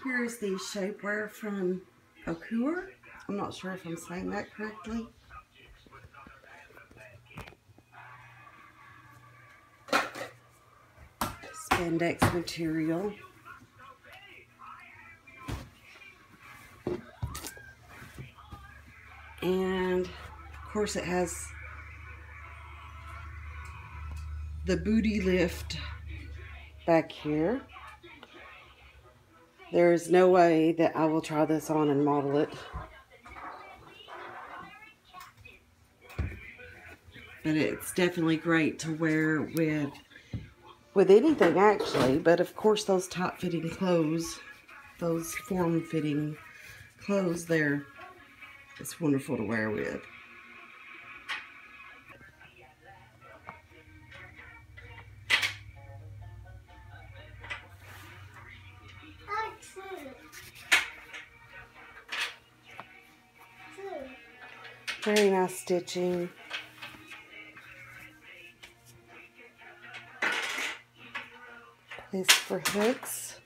Here's the shapewear from Shapewear. I'm not sure if I'm saying that correctly. Spandex material. And of course it has the booty lift back here. There is no way that I will try this on and model it. But it's definitely great to wear with anything actually. But of course those tight-fitting clothes, those form-fitting clothes there, it's wonderful to wear with. Very nice stitching. Place for hooks.